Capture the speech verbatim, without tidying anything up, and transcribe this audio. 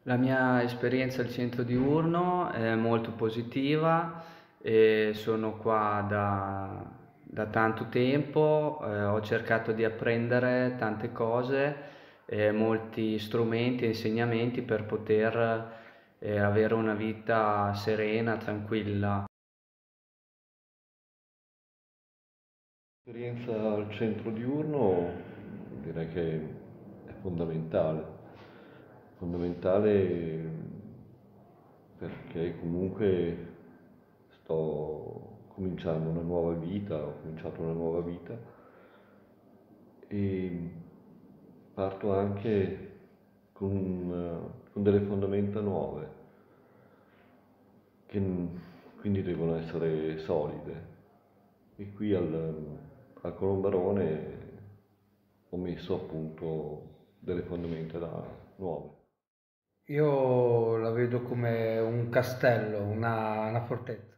La mia esperienza al centro diurno è molto positiva e sono qua da, da tanto tempo, eh, ho cercato di apprendere tante cose, eh, molti strumenti e insegnamenti per poter eh, avere una vita serena, tranquilla. L'esperienza al centro diurno direi che è fondamentale, fondamentale perché comunque sto cominciando una nuova vita, ho cominciato una nuova vita e parto anche con, eh, con delle fondamenta nuove, che n- quindi devono essere solide. E qui al, al Colombarone ho messo appunto delle fondamenta da- nuove. Io la vedo come un castello, una, una fortezza.